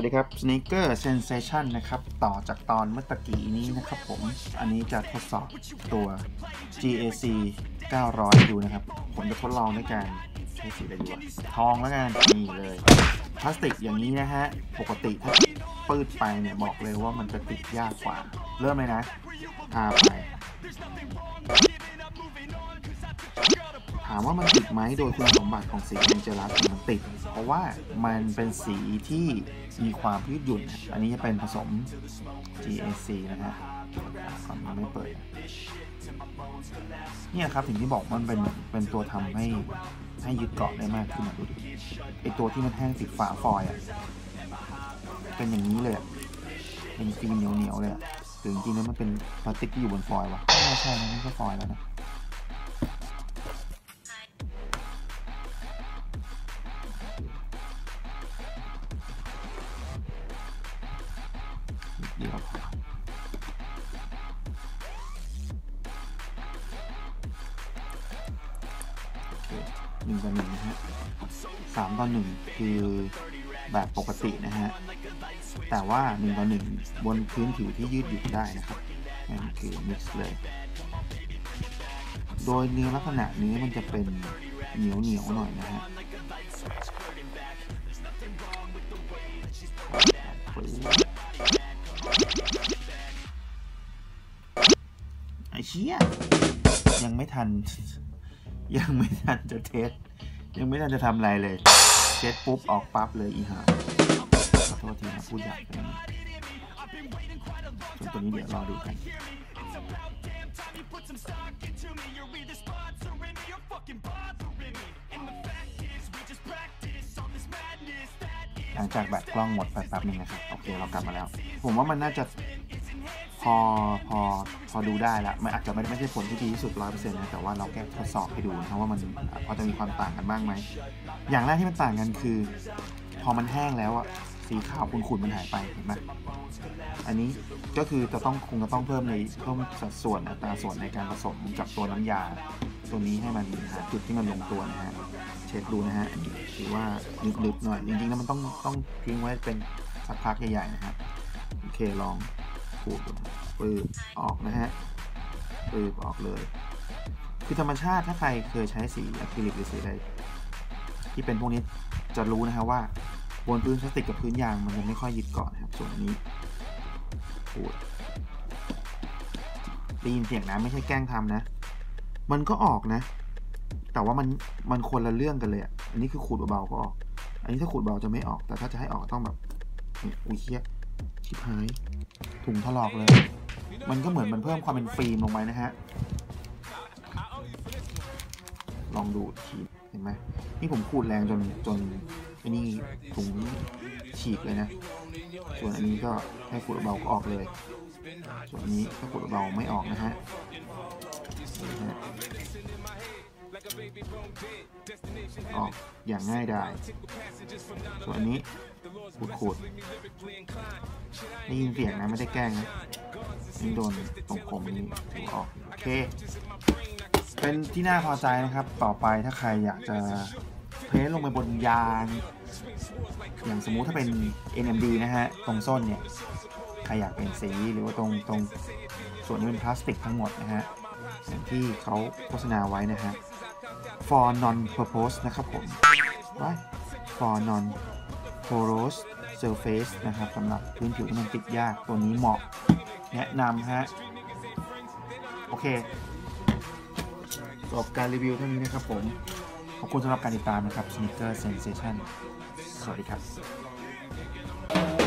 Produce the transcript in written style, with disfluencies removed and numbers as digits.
วัสดีครับ Sneaker Sensation นะครับต่อจากตอนเมื่อตะกี้นี้นะครับผมอันนี้จะทดสอบตัว GAC 900ดูนะครับผมจะทดลองด้วยการใช้สีอะไรดีวะทองแล้วกันนี่เลยพลาสติกอย่างนี้นะฮะปกติถ้าปืดไปเนี่ยบอกเลยว่ามันจะติดยากกว่าเริ่มเลยนะทาไปถามว่ามันติดไหมโดยคุณสมบัติของสีแองเจลัสมันติดเพราะว่ามันเป็นสีที่มีความยืดหยุ่นอันนี้จะเป็นผสม GAC นะฮะก่อนมันไม่เปิดเนี่ยครับถึงที่บอกมันเป็นตัวทำให้ยึดเกาะได้มากขึ้นดูดิไอตัวที่มันแห้งติดฝาฟอยล์เป็นอย่างนี้เลยเป็นฟิล์มเหนียวๆเลยถึงจริงๆแล้วมันเป็นพลาสติกที่อยู่บนฟอยล์วะไม่ใช่นะนี่ก็ฟอยล์แล้วนะเดี๋ยว1:1นะฮะ3:1คือแบบปกตินะฮะแต่ว่า1:1บนพื้นผิวที่ยืดหยุ่นได้นะครับนั่นคือ mix เลยโดยเนื้อลักษณะนี้มันจะเป็นเหนียวหน่อยนะฮะไอ้เชี่ยยังไม่ทันจะเทสยังไม่ทันจะทำอะไรเลยเทสปุ๊บออกปั๊บเลยอีห่าขอโทษทีนะพูดหยาบไปส่วนตัวนี้เดี๋ยวรอดูกันหลังจากแบตกล้องหมดไปแป๊บนึงนะครับโอเคเรากลับมาแล้วผมว่ามันน่าจะพอดูได้แล้วมันอาจจะไม่ใช่ผลที่ดีที่สุด 100% นะแต่ว่าเราแค่ทดสอบให้ดูนะว่ามันพอจะมีความต่างกันบ้างไหมอย่างแรกที่มันต่างกันคือพอมันแห้งแล้วอะสีขาวขุ่นๆมันหายไปเห็นไหมอันนี้ก็คือคงจะต้องเพิ่มสัดส่วนอัตราส่วนในการผสมกับตัวน้ำยาตัวนี้ให้มันหาจุดที่มันลงตัวนะฮะเช็คดูนะฮะถือว่าลึกๆหน่อยจริงๆแล้วมันต้องทิ้งไว้เป็นสักพักใหญ่ๆนะฮะโอเคลองขูดปืบออกนะฮะปืบออกเลยคือธรรมชาติถ้าใครเคยใช้สีอะคริลิกหรือสีอะไรที่เป็นพวกนี้จะรู้นะฮะว่าบนพื้นพลาสติกกับพื้นยางมันจะไม่ค่อยยึดเกาะนะครับส่วนนี้ขูดได้ยินเสียงนะไม่ใช่แกล้งทำนะมันก็ออกนะแต่ว่ามันคนละเรื่องกันเลยอ่ะอันนี้คือขูดเบาๆก็ออกอันนี้ถ้าขูดเบาจะไม่ออกแต่ถ้าจะให้ออกต้องแบบเนี่ยอุ้ยเหี้ยชิบหายถุงถลอกเลยมันก็เหมือนมันเพิ่มความเป็นฟิล์มลงไปนะฮะลองดูทีเห็นไหมนี่ผมขูดแรงจนอันนี้ถุงฉีกเลยนะส่วนอันนี้ก็ให้ขูดเบาก็ออกเลยส่วนอันนี้ถ้าขูดเบาไม่ออกนะฮะออกอย่างง่ายดายส่วนอันนี้ขูดได้ยินเสียงนะไม่ได้แกล้งนะนี่โดนตรงคมนี้ออกโอเคเป็นที่น่าพอใจนะครับต่อไปถ้าใครอยากจะเพ้นลงไปบนยางอย่างสมมุติถ้าเป็น NMD นะฮะตรงส้นเนี่ยใครอยากเป็นสีหรือว่าตรงส่วนนี้เป็นพลาสติกทั้งหมดนะฮะอย่างที่เขาโฆษณาไว้นะฮะ for non purpose นะครับผม for non porous surface นะครับสำหรับพื้นผิวที่มันติดยากตัวนี้เหมาะแนะนำฮะโอเคจบการรีวิวเท่านี้นะครับผมขอบคุณสำหรับการติดตามนะครับ Sneaker Sensation สวัสดีครับ